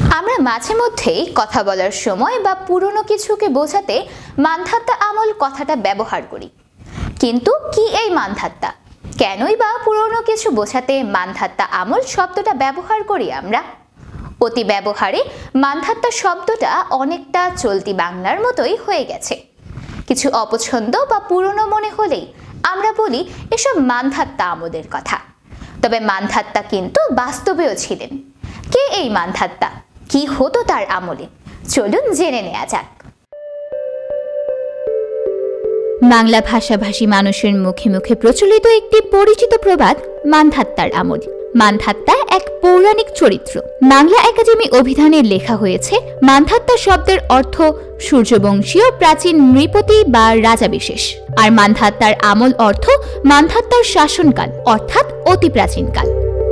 আমরা মাঝে মধ্যেই কথা বলার সময় বা পুরনো কিছুকে বোঝাতে মানধাত্তা আমল কথাটা ব্যবহার করি। কিন্তু কি এই মানধাত্তা? কেনই বা পুরনো কিছু বোঝাতে মানধাত্তা আমল শব্দটা ব্যবহার করি আমরা? অতি ব্যবহারে মানধাত্তা শব্দটা অনেকটা চলতি বাংলার মতোই হয়ে গেছে। কিছু অপছন্দ বা পুরনো মনে হলেই আমরা বলি এসব মানধাত্তা আমলের কথা। তবে মানধাত্তা কিন্তু বাস্তবেও ছিলেন। কে এই মানধাত্তা? কি হতো তার আমলে? চলুন জেনে নেওয়া যাক। বাংলা ভাষাভাষী মানুষের মুখে মুখে প্রচলিত একটি পরিচিত প্রবাদ মানধাত্তার আমল। মানধাত্তা এক পৌরাণিক চরিত্র। বাংলা একাডেমি অভিধানে লেখা হয়েছে, মানধাত্তা শব্দের অর্থ সূর্যবংশীয় প্রাচীন নৃপতি বা রাজা বিশেষ। আর মানধাত্তার আমল অর্থ মানধাত্তার শাসনকাল, অর্থাৎ অতি প্রাচীনকাল।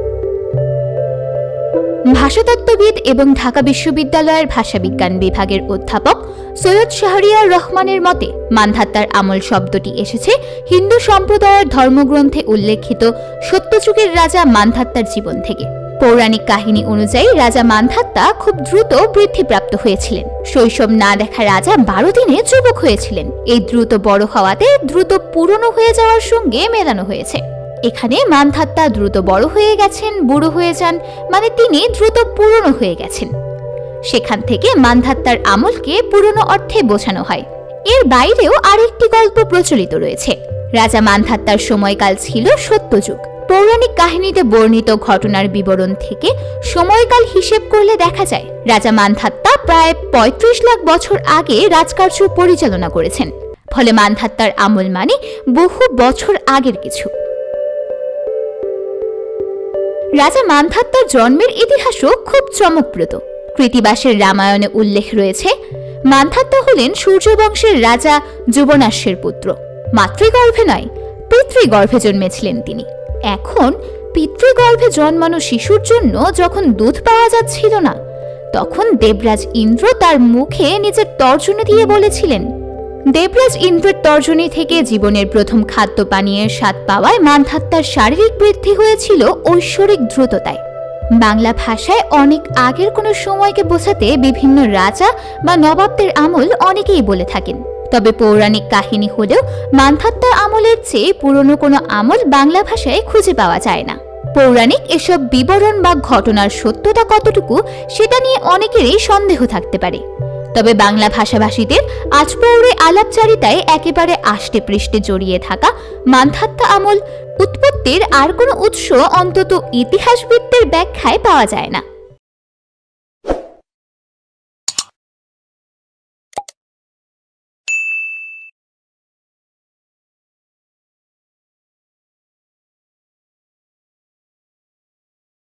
ভাষাতত্ত্ববিদ এবং ঢাকা বিশ্ববিদ্যালয়ের ভাষাবিজ্ঞান বিভাগের অধ্যাপক সৈয়দ শাহরিয়ার রহমানের মতে মানধাত্তার আমল শব্দটি এসেছে হিন্দু সম্প্রদায়ের ধর্মগ্রন্থে উল্লেখিত সত্যযুগের রাজা মানধাত্তার জীবন থেকে। পৌরাণিক কাহিনী অনুযায়ী রাজা মানধাত্তা খুব দ্রুত বৃদ্ধিপ্রাপ্ত হয়েছিলেন। শৈশব না দেখা রাজা 12 দিনে যুবক হয়েছিলেন। এই দ্রুত বড় হওয়াতে দ্রুত পুরনো হয়ে যাওয়ার সঙ্গে মেলানো হয়েছে। এখানে মানধাত্তা দ্রুত বড় হয়ে গেছেন, বুড়ো হয়ে যান, মানে তিনি দ্রুত পুরনো হয়ে গেছেন। সেখান থেকে মানধাত্তার আমলকে পুরনো অর্থে বোঝানো হয়। এর বাইরেও আরেকটি গল্প প্রচলিত রয়েছে। রাজা মানধাত্তার সময়কাল ছিল সত্যযুগ। পৌরাণিক কাহিনীতে বর্ণিত ঘটনার বিবরণ থেকে সময়কাল হিসেব করলে দেখা যায় রাজা মানধাত্তা প্রায় 35 লাখ বছর আগে রাজকার্য পরিচালনা করেছেন। ফলে মানধাত্তার আমল মানে বহু বছর আগের কিছু। রাজা মানধাত্তার জন্মের ইতিহাসও খুব চমকপ্রদ। কৃতিবাসের রামায়ণে উল্লেখ রয়েছে, মানধাত্তা হলেন সূর্যবংশের রাজা যুবনাশ্বের পুত্র। মাতৃগর্ভে নয়, পিতৃগর্ভে জন্মেছিলেন তিনি। এখন পিতৃগর্ভে জন্মানো শিশুর জন্য যখন দুধ পাওয়া যাচ্ছিল না, তখন দেবরাজ ইন্দ্র তার মুখে নিজের তর্জনী দিয়ে বলেছিলেন। দেবরাজ ইন্দ্রের তর্জনী থেকে জীবনের প্রথম খাদ্য পানীয়ের স্বাদ পাওয়ায় মানধাত্তার শারীরিক বৃদ্ধি হয়েছিল ঐশ্বরিক দ্রুততায়। বাংলা ভাষায় অনেক আগের কোনো সময়কে বোঝাতে বিভিন্ন রাজা বা নবাবদের আমল অনেকেই বলে থাকেন। তবে পৌরাণিক কাহিনী হলেও মানধাত্তার আমলের চেয়ে পুরনো কোনো আমল বাংলা ভাষায় খুঁজে পাওয়া যায় না। পৌরাণিক এসব বিবরণ বা ঘটনার সত্যতা কতটুকু সেটা নিয়ে অনেকেরই সন্দেহ থাকতে পারে। তবে বাংলা ভাষাভাষীদের আজপৌরে আলাপচারিতায় একেবারে আষ্টে পৃষ্ঠে জড়িয়ে থাকা মানধাত্তা আমল উৎপত্তির আর কোনো উৎস অন্তত ইতিহাসবিদদের ব্যাখ্যায় পাওয়া যায় না।